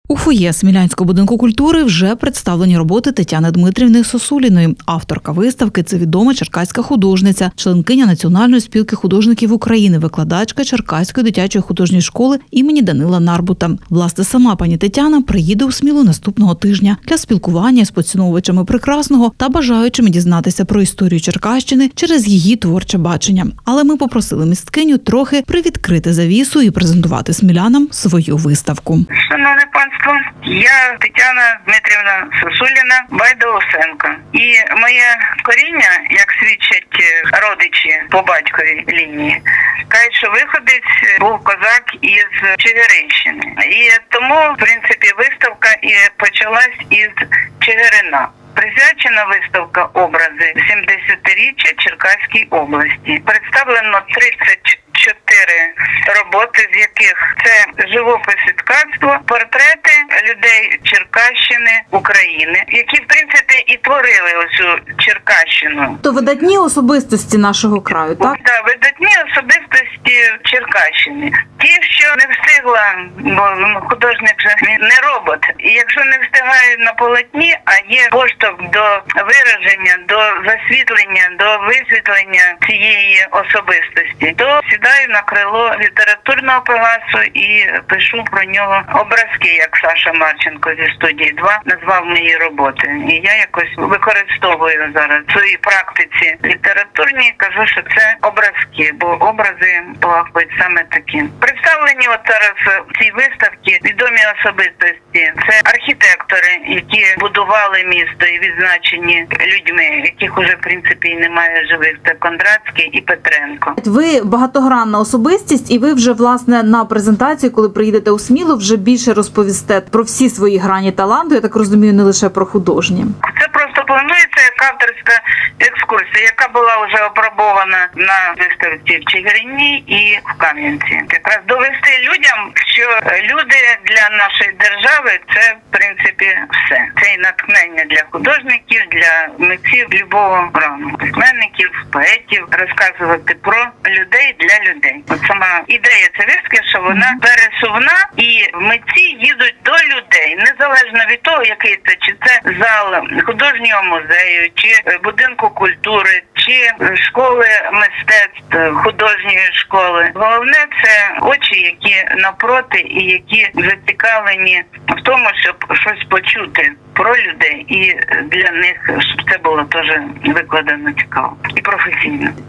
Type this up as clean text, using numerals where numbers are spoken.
У фоє Смілянського будинку культури вже представлені роботи Тетяни Дмитрівни Сосуліної. Авторка виставки – це відома черкаська художниця, членкиня Національної спілки художників України, викладачка Черкаської дитячої художньої школи імені Данила Нарбута. Власне, сама пані Тетяна приїде у Смілу наступного тижня для спілкування з поціновувачами прекрасного та бажаючими дізнатися про історію Черкащини через її творче бачення. Але ми попросили місткиню трохи привідкрити завісу і презентувати смілянам свою виставку. Шановне панство, я Тетяна Дмитрівна Сосуліна, Байда-Осенко. І моє коріння, як свідчать родичі по батьковій лінії, кажуть, що виходець був козак із Чигиринщини. І тому, в принципі, виставка і почалась із Чигирина. Присвячена виставка образи 70-річчя Черкаській області. Представлено 34 роботи, з яких це живопис і ткацтво, портрети людей Черкащини, України, які, в принципі, і творили оцю Черкащину. То видатні особистості нашого краю, так? Так, видатні особистості Черкащини. Ті, що не встигла, бо художник же не робот. І якщо не встигає на полотні, а є поштовх до вираження, до засвітлення, до висвітлення цієї особистості, то сідаю на крило літературного пегасу і пишу про нього образки, як Саша Марченко зі студії 2 назвав мої роботи. І я якось використовую зараз в своїй практиці літературній, кажу, що це образки, бо образи плавають саме такі. Представлені от зараз в цій виставці відомі особистості. Це архітектори, які будували місто і відзначені людьми, яких уже, в принципі, і немає живих. Це Кондратський і Петренко. Ви багатогранна особистість, і ви вже, власне, на презентації, коли приїдете у Смілу, вже більше розповісте про всі свої грані таланту, я так розумію, не лише про художні. Це просто планується як авторська екскурсія, яка була вже опробована на виставці в Чигирині і в Кам'янці. Якраз довести людям, що люди для нашої держави – це, в принципі, все. Це і натхнення для художників, для митців любого рану, письменників, поетів, розказувати про людей для людей. От сама ідея цієї виставки, що вона пересувна, і митці їдуть до людей, незалежно від того, який це, чи це зал художнього музею, чи будинку культури, чи школи мистецтв, художньої школи. Головне – це очі, які напроти і які зацікавлені в тому, щоб щось почути про людей, і для них, щоб це було теж викладено цікаво і професійно.